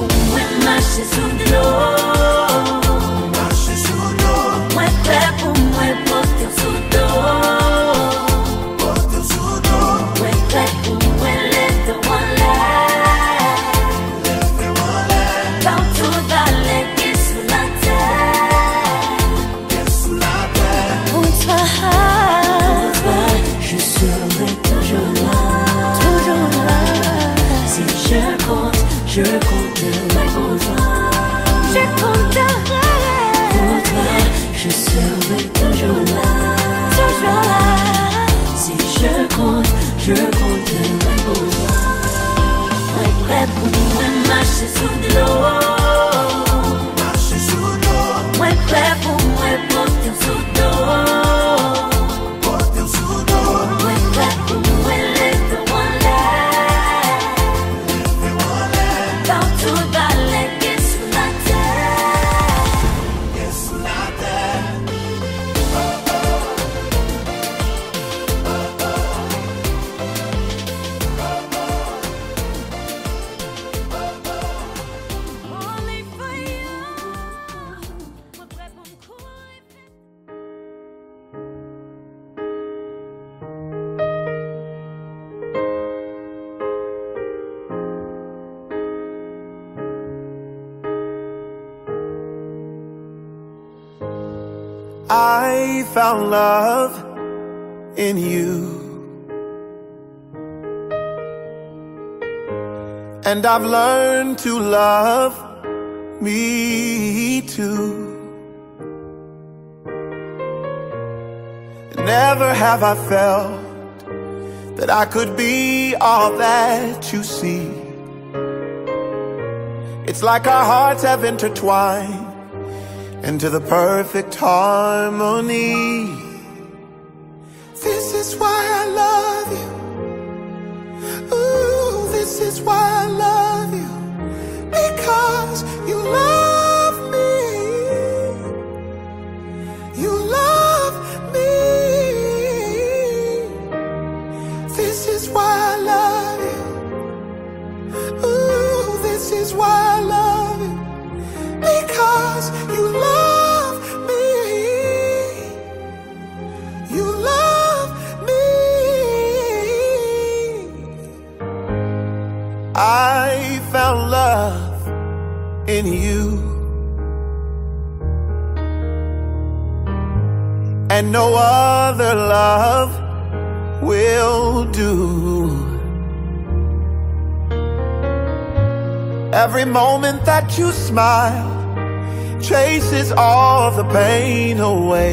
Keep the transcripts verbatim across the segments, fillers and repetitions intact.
marcher sous de l'eau, marcher sous l'eau. Moi prêt pour moi porter sous d'eau, porter sous d'eau. Moi prêt pour moi lever one leg, lever one leg. Partout dans les pieds sous la terre, pieds sous la terre. Pour toi, pour toi, je serai toujours là, toujours là. Si je compte, je compterai pour toi. Je compterai pour toi. Je serai toujours là, toujours là. Si je compte, je compterai pour toi. Moi prêt pour moi marcher sous de l'eau, marcher sous l'eau. Moi prêt pour moi porter sous d'eau, porter sous d'eau. Moi prêt pour moi lever one leg, lever one leg. Partout dans les pieds sous la terre, pieds sous la terre. Only for you. Moi prêt pour me courir. I found love in you, and I've learned to love me too. Never have I felt that I could be all that you see. It's like our hearts have intertwined into the perfect harmony. This is why I love you. Ooh, this is why I love you. Because you love me. You love me. This is why I love you. Ooh, this is why I love you. Because you love me. You love me. I found love in you, and no other love will do. Every moment that you smile chases all the pain away.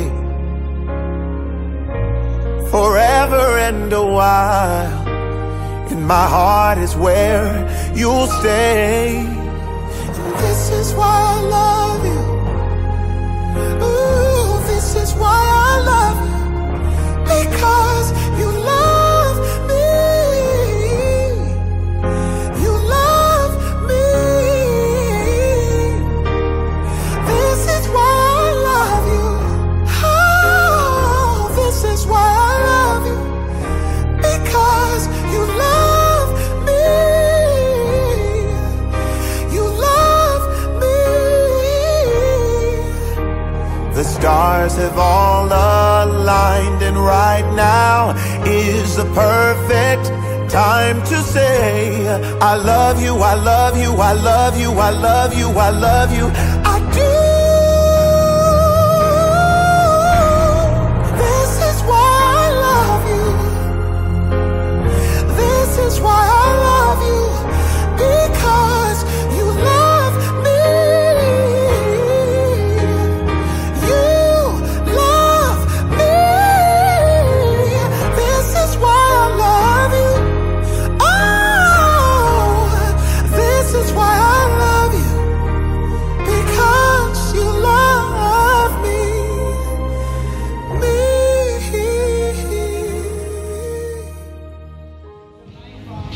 Forever and a while, in my heart is where you'll stay. And this is why I love you. Ooh, this is why I love you. Because you love me. You love me. This is why I love you. Oh, this is why I love you. Because you love me. You love me. The stars have all aligned, and right now is the perfect time to say I love you, I love you, I love you, I love you, I love you.